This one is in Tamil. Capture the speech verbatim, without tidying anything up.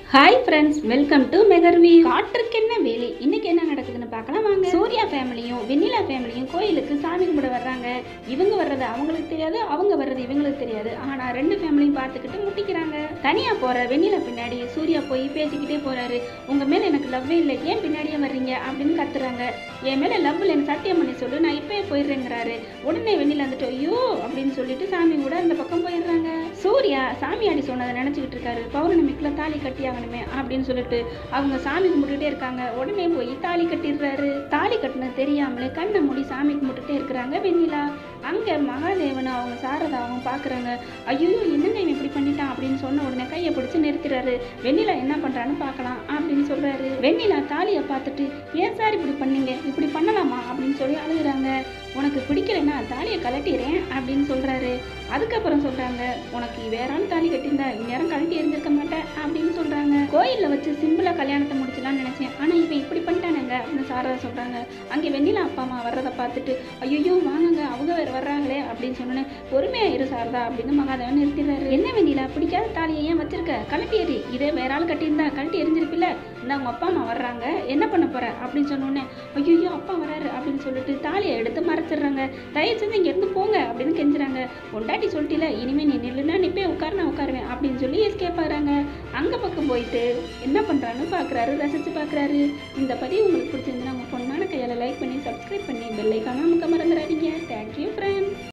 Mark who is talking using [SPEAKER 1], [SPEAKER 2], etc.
[SPEAKER 1] ஹாய் ஃப்ரெண்ட்ஸ், வெல்கம் டு மெகர்வி. காற்றுக்கென்ன வேலி. இன்னைக்கு என்ன நடக்குதுன்னு பார்க்கலாம் வாங்க. சூர்யா ஃபேமிலியும் வெண்ணிலா ஃபேமிலியும் கோயிலுக்கு சாமி கும்பிட வர்றாங்க. இவங்க வர்றது அவங்களுக்கு தெரியாது, அவங்க வர்றது இவங்களுக்கு தெரியாது. ஆனா ரெண்டு ஃபேமிலியும் பார்த்துக்கிட்டு முட்டிக்கிறாங்க. தனியா போற வெண்ணிலா பின்னாடி சூர்யா போய் பேசிக்கிட்டே போறாரு. உங்க மேல எனக்கு லவ்வே இல்லை, ஏன் பின்னாடியே வர்றீங்க அப்படின்னு கத்துறாங்க. என் மேல லவ் இல்லைன்னு சத்தியம் பண்ணி சொல்லு, நான் இப்பயே போயிடுறேங்கிறாரு. உடனே வெண்ணிலா வந்துட்டு ஐயோ அப்படின்னு சொல்லிட்டு சாமி கூட அந்த பக்கம் போயிடுறாங்க. சூர்யா சாமியாடி சொன்னதை நினைச்சுக்கிட்டு இருக்காரு. பௌர்ணமிக்குள்ள தாலி கட்டியாகணுமே அப்படின்னு சொல்லிட்டு அவங்க சாமி கும்பிட்டுட்டே இருக்காங்க. உடனே போய் தாலி கட்டிடுறாரு. தாலி கட்டின தெரியாமலே கண்ணை மூடி சாமி கும்பிட்டுட்டே இருக்கிறாங்க வெண்ணிலா. அங்க மகாதேவனும் அவங்க சாரதாவும் பாக்குறாங்க. ஐயோ என்னங்க இவன் இப்படி பண்ணிட்டான் அப்படின்னு சொன்ன உடனே கையை பிடிச்சு நிறுத்துறாரு. வெண்ணிலா என்ன பண்றான்னு பார்க்கலாம் அப்படின்னு சொல்றாரு. வெண்ணிலா தாலியை பார்த்துட்டு ஏன் சார் இப்படி பண்ணீங்க, இப்படி பண்ணலாமா அப்படின்னு சொல்லி அழுகுறாங்க. உனக்கு பிடிக்கலன்னா தாலியை கலட்டிடுறேன் அப்படின்னு சொல்றாரு. அதுக்கப்புறம் சொல்றாங்க, உனக்கு வேற ஆள் தாலி கட்டியிருந்தா இந்நேரம் கழட்டி எரிஞ்சிருக்க மாட்டேன் அப்படின்னு சொல்றாங்க. கோயில்ல வச்சு சிம்பிளா கல்யாணத்தை முடிச்சலாம்னு நினைச்சேன், ஆனா இவன் இப்படி பண்ணிட்டானுங்க அப்படின்னு சாரதா சொல்றாங்க. அங்கே வெண்ணிலா அப்பா அம்மா வர்றதை பார்த்துட்டு ஐயோ வாங்குங்க அவங்க வேற வர்றாங்களே அப்படின்னு சொன்னோன்னே பொறுமையா இரு சாரதா அப்படின்னு மகாதேவன் நிறுத்திடுறாரு. என்ன வெண்ணிலா பிடிக்காத தாலியை ஏன் வச்சிருக்க, கழட்டி எறி, இதே வேற ஆள் கட்டியிருந்தா கழட்டி எரிஞ்சிருப்பில்ல, இந்த அவங்க அப்பா அம்மா வர்றாங்க என்ன பண்ண போற அப்படின்னு சொன்னோன்னே ஐயோ அப்பா வர்றாரு அப்படின்னு சொல்லிட்டு தாலியை எடுத்து மறைச்சிடுறாங்க. தயவு செஞ்சு இங்க இருந்து போங்க அப்படின்னு கெஞ்சுறாங்க. பொண்டாட்டி சொல்லிட்டில, இனிமே நீ நில்லுன்னா நீ போய் உட்காரு, நான் உட்காருவேன் அப்படின்னு சொல்லி எஸ்கேப் ஆகுறாங்க. அங்க பக்கம் போயிட்டு என்ன பண்றான்னு பாக்குறாரு, ரசிச்சு பாக்குறாரு. இந்த பதிவு உங்களுக்கு பிடிச்சிருந்தா உங்க பொண்ணான கையால லைக் பண்ணி சப்ஸ்கிரைப் பண்ணி பெல் ஐகானை அமுக்க மறந்துடாதீங்க. Thank you friends.